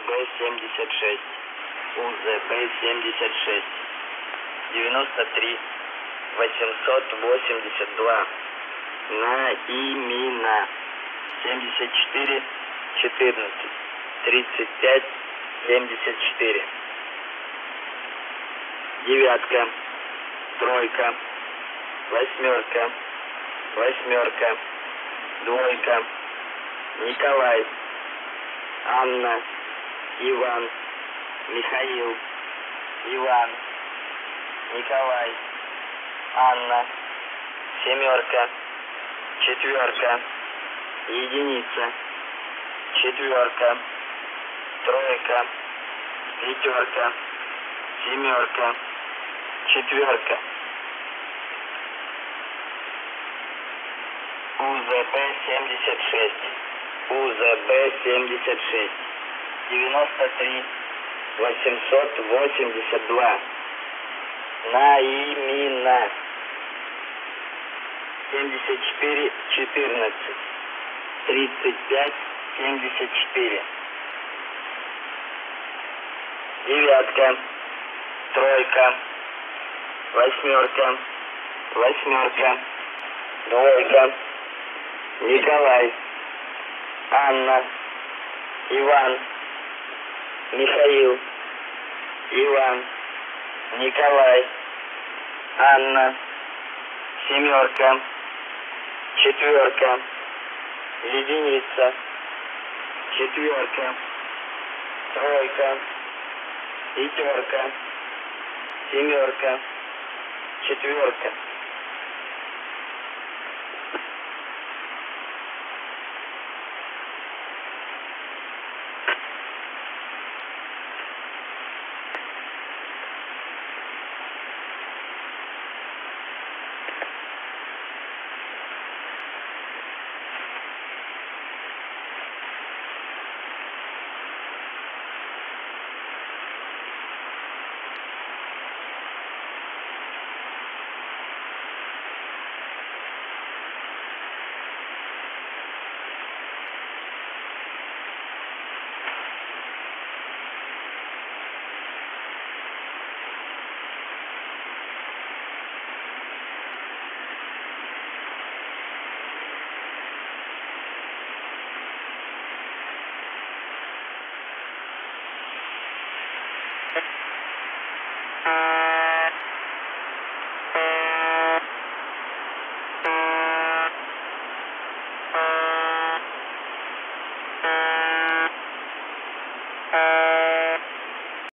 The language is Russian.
UVB-76. UVB-76. 93 882. NAIMINA. 74 14 35 74. Девятка, тройка, восьмерка, восьмерка, двойка, Николай, Анна, Иван, Михаил, Иван, Николай, Анна, семерка, четверка, единица, четверка, тройка, пятерка, семерка, четверка. UVB-76. UVB-76. 93 882. NAIMINA. 74 14 35 74. Девятка, тройка, восьмерка, восьмерка, двойка, Николай, Анна, Иван, Михаил, Иван, Николай, Анна, семерка, четверка, единица, четверка, тройка, пятерка, семерка, четверка.